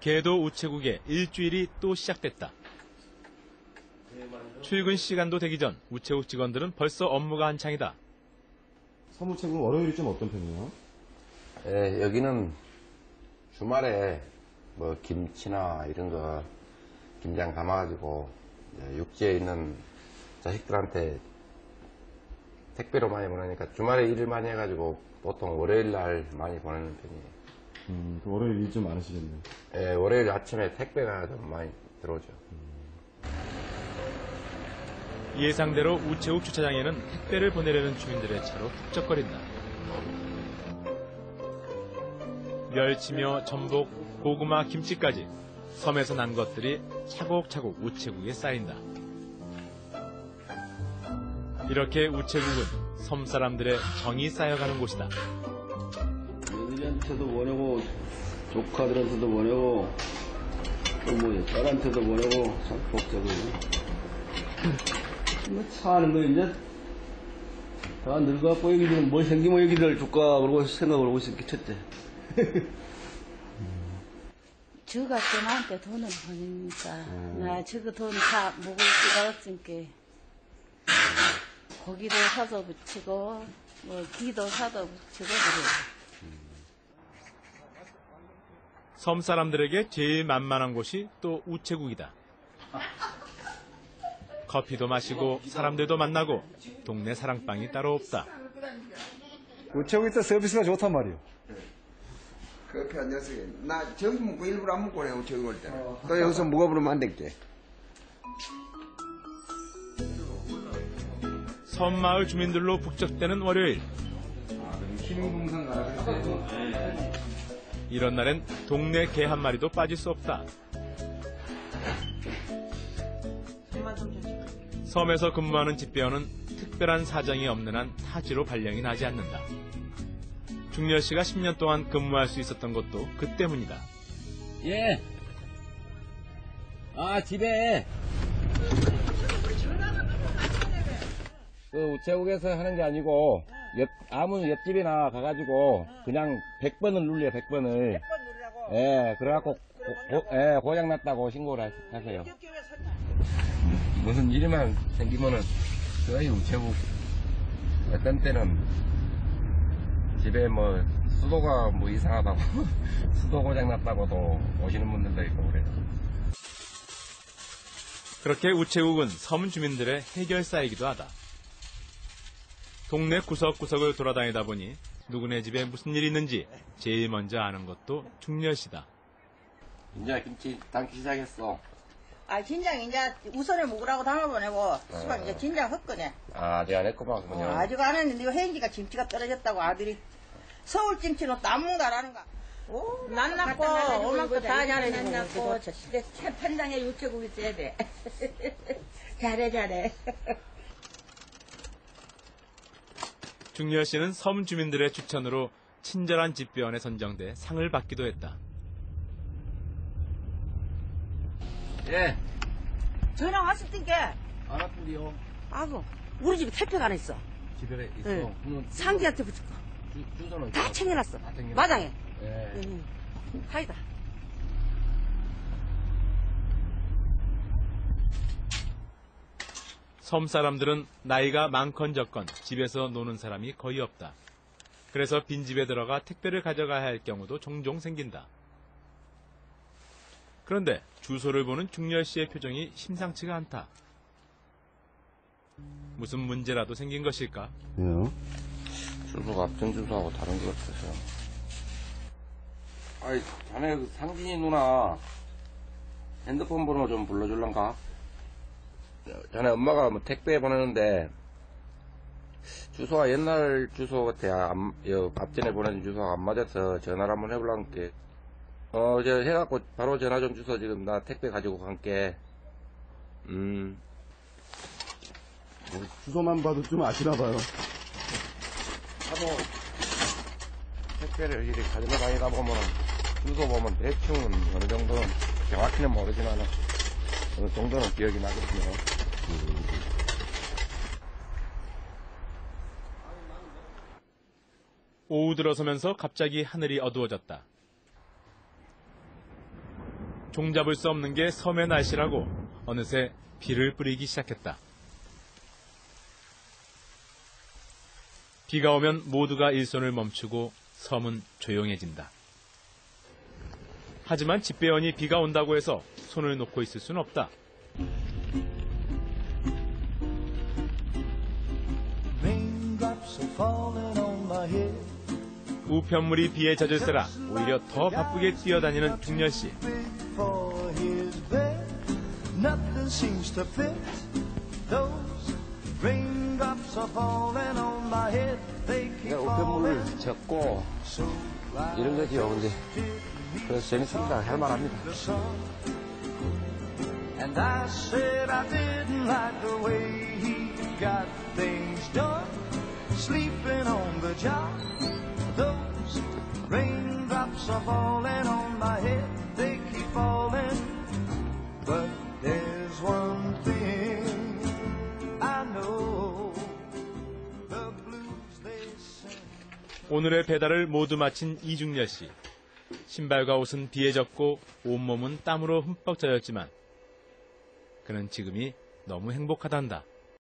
개도 우체국의 일주일이 또 시작됐다. 출근 시간도 되기 전 우체국 직원들은 벌써 업무가 한창이다. 서무체국은 월요일이 좀 어떤 편이에요? 예, 여기는 주말에 뭐 김치나 이런 거 김장 담아가지고 육지에 있는 자식들한테 택배로 많이 보내니까 주말에 일을 많이 해가지고 보통 월요일 날 많이 보내는 편이에요. 월요일 일 좀 많으시겠네요. 예, 월요일 아침에 택배가 좀 많이 들어오죠. 예상대로 우체국 주차장에는 택배를 보내려는 주민들의 차로 북적거린다. 멸치며 전복, 고구마, 김치까지 섬에서 난 것들이 차곡차곡 우체국에 쌓인다. 이렇게 우체국은 섬 사람들의 정이 쌓여가는 곳이다. 며느리한테도 보내고 조카들한테도 보내고 또 뭐 딸한테도 보내고 참 복잡해요. 뭐 사는 거 이제 다 늙어갖고 여기는 뭐 생기면 여기를 줄까 그러고 생각을 하고 있었기 첫째. 저가 또 나한테 돈을 보내니까 나 저거 돈 다 먹을 수가 없으니까 고기도 사서 부치고 뭐 기도 사서 부치고 그래. 섬 사람들에게 제일 만만한 곳이 또 우체국이다. 커피도 마시고 사람들도 만나고 동네 사랑방이 따로 없다. 우체국에서 서비스가 좋단 말이에요. 커피 한 6개. 나 전부 먹고 일부러 안 먹고 내 저기 올 때. 또 여기서 먹어보면 안 될게. 섬마을 주민들로 북적대는 월요일. 이런 날엔 동네 개 한 마리도 빠질 수 없다. 섬에서 근무하는 집배원은 특별한 사정이 없는 한 타지로 발령이 나지 않는다. 중렬 씨가 10년 동안 근무할 수 있었던 것도 그 때문이다. 예. 아, 집에. 그 우체국에서 하는 게 아니고, 아무 옆집이나 가가지고, 그냥 100번을 눌려요, 100번을. 100번 누르라고? 예, 그래갖고, 고장났다고 신고를 하세요. 무슨 일만 생기면은 저희 우체국 어떤 때는 집에 뭐 수도가 뭐 이상하다고 수도 고장 났다고도 오시는 분들도 있고 그래요. 그렇게 우체국은 섬 주민들의 해결사이기도 하다. 동네 구석구석을 돌아다니다 보니 누구네 집에 무슨 일이 있는지 제일 먼저 아는 것도 중렬 씨다. 이제 김치 담기 시작했어. 아, 진장 이제 우선을 먹으라고 담아보내고, 수박 이제 진장 헛거네. 아, 내가 내 거만 그냥. 아직 안 했는데, 이거 혜인이가 김치가 떨어졌다고 아들이 서울 김치는 또 안 먹는다라는 거. 오, 낫났고, 오만큼 다 잘해주고, 판장에 유체국이 있어야 돼. 잘해. 중렬 씨는 섬 주민들의 추천으로 친절한 집배원에 선정돼 상을 받기도 했다. 예. 전화 왔을 때니까. 안 아픈데요. 아고, 우리 집에 택배가 안 있어. 집에 있어. 네. 상기한테 붙였고. 주소는 다 챙겨놨어. 다 챙겨놨어. 마당에. 예. 가이다. 섬 사람들은 나이가 많건적건 집에서 노는 사람이 거의 없다. 그래서 빈집에 들어가 택배를 가져가야 할 경우도 종종 생긴다. 그런데 주소를 보는 중렬 씨의 표정이 심상치가 않다. 무슨 문제라도 생긴 것일까? 왜요? 주소가 앞전 주소하고 다른 것 같아서. 아이, 자네 그 상진이 누나 핸드폰 번호 좀 불러줄란가? 자네 엄마가 뭐 택배 보내는데 주소가 옛날 주소 같아. 앞전에 보내준 주소가 안 맞아서 전화를 한번 해볼란게. 저 해갖고 바로 전화 좀 주소. 지금 나 택배 가지고 갈게. 주소만 봐도 좀 아시나 봐요. 하도 택배를 이렇게 가지고 다니다 보면 주소 보면 대충 어느 정도는 정확히는 모르지만 어느 정도는 기억이 나거든요. 오후 들어서면서 갑자기 하늘이 어두워졌다. 종잡을 수 없는 게 섬의 날씨라고 어느새 비를 뿌리기 시작했다. 비가 오면 모두가 일손을 멈추고 섬은 조용해진다. 하지만 집배원이 비가 온다고 해서 손을 놓고 있을 수는 없다. 우편물이 비에 젖을세라 오히려 더 바쁘게 뛰어다니는 중렬씨. 우편물을 젓고 이런 거지요. 근데 그래서 재밌습니다. 할 만합니다. And I said I didn't like the way he got things done, sleeping on the job. Those raindrops are falling on my head, they keep falling. But there's one thing I know, the blues they sing. 오늘의 배달을 모두 마친 이중렬 씨. 신발과 옷은 비에 젖고 온몸은 땀으로 흠뻑 젖었지만 그는 지금이 너무 행복하단다.